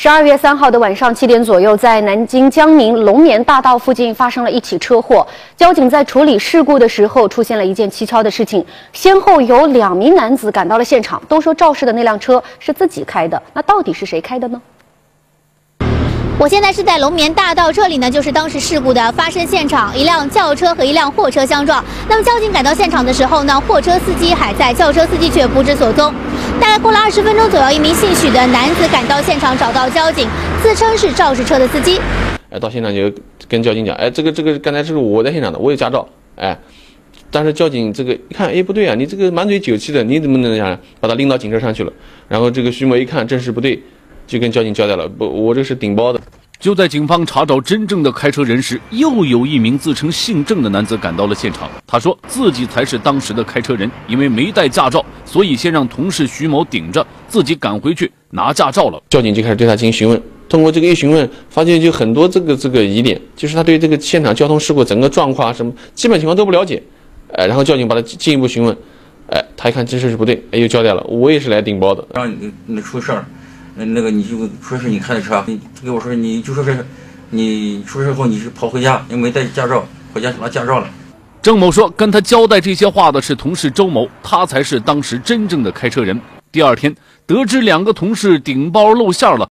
12月3号的晚上7点左右，在南京江宁龙眠大道附近发生了一起车祸。交警在处理事故的时候，出现了一件蹊跷的事情，先后有2名男子赶到了现场，都说肇事的那辆车是自己开的。那到底是谁开的呢？ 我现在是在龙眠大道，这里呢就是当时事故的发生现场，一辆轿车和一辆货车相撞。那么交警赶到现场的时候呢，货车司机还在，轿车司机却不知所踪。大概过了20分钟左右，一名姓许的男子赶到现场，找到交警，自称是肇事车的司机。 到现场就跟交警讲，这个刚才是我在现场的，我有驾照，但是交警这个一看，不对啊，你这个满嘴酒气的，你怎么能想把他拎到警车上去了？然后这个徐某一看，证实不对。 就跟交警交代了，我这是顶包的。 就在警方查找真正的开车人时，又有一名自称姓郑的男子赶到了现场。他说自己才是当时的开车人，因为没带驾照，所以先让同事徐某顶着，自己赶回去拿驾照了。 交警就开始对他进行询问，通过这个一询问，发现就很多这个疑点，就是他对这个现场交通事故整个状况什么基本情况都不了解。然后交警把他进一步询问，他一看这事是不对，又交代了，我也是来顶包的。 让你出事儿。 那个你就说是你开的车，你给我说你就说是你出事后你是跑回家，又没带驾照，回家拿驾照了。 郑某说，跟他交代这些话的是同事周某，他才是当时真正的开车人。第二天，得知2个同事顶包露馅了，